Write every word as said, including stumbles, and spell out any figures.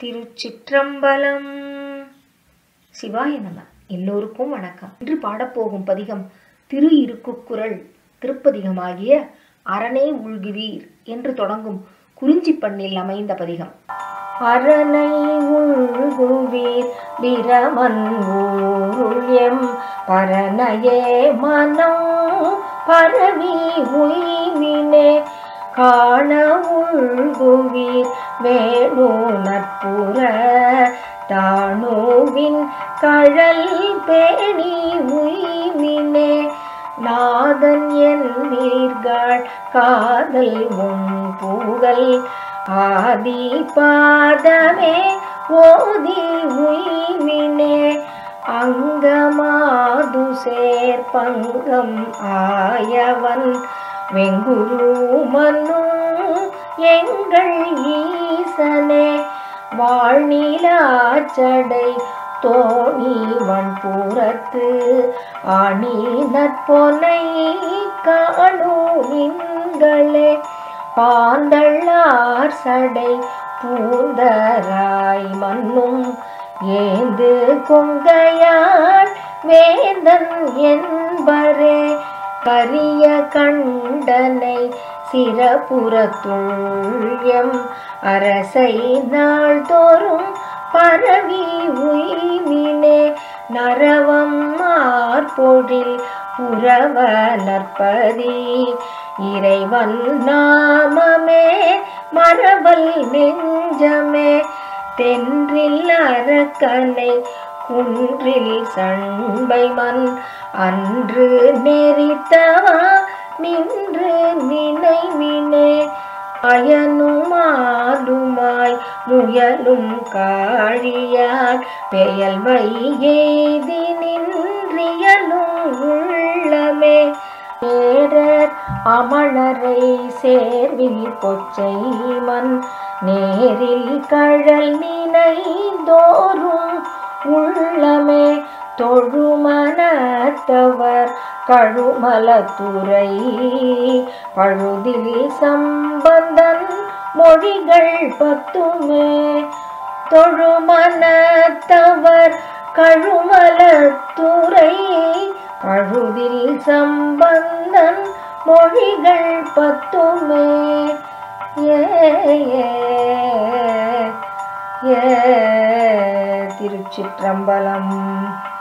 திருச்சிற்றம்பலம். சிவாய நம. எல்லோருக்கும் வணக்கம். இன்று பாடப்போகும் பதிகம் திரு இருக்குக்குறள் திருப்பதிகமாகிய அரணே உள்குவீர் என்று தொடங்கும் குறிஞ்சி பண்ணில் அமைந்த பதிகம். அரணை உள்குவீர் பிரமன் ஊருள்யம் பரணையே மனம் பரவி உய்வினே காண உள்குவீர் வேணு நட்புற தாணுவின் கழல் பேணி உய்வினே நாதன் என்பீர்கள் காதல் உன் புகழ் ஆதி பாதமே ஓதி உய்வினே அங்கமாது சேர் பங்கம் ஆயவன் வெங்குரு மன்னு எங்கள் ஈசனே வாழ்நிலாச்சடை தோணி வன்புறத்து ஆணி நற்பொனை காணுவின்களே பாந்தள்ளார் சடை பூந்தராய் மன்னும் ஏந்து கொங்கையாள் வேந்தன் என்பரே கரிய கண்டனை சிறப்புறத்துள்யம் அரசை நாள்தோறும் பரவி உய்வினே நரவம் மார்பொழில் புறவ நற்பதி இறைவன் நாமமே மரபல் நெஞ்சமே தென்றில் அரக்கனை குன்றில் சண்பை மண் அன்று நெறித்தவா நின்று நினைவினே அயனும் ஆளுமாய் முயலும் காழியார் பெயல்வை ஏதி நின்றியலும் உள்ளமே நேரர் அமணரை சேர்வில் கொச்சை மண் நேரில் கழல் நினைந்தோறும் உள்ளமே தொழுமனத்தவர் கழுமலத்துறை பழுதில் சம்பந்தன் மொழிகள் பத்துமே தொழுமனத்தவர் கழுமலத்துறை பழுதில் சம்பந்தன் மொழிகள் பத்துமே ஏ ஏ திருச்சிற்றம்பலம்.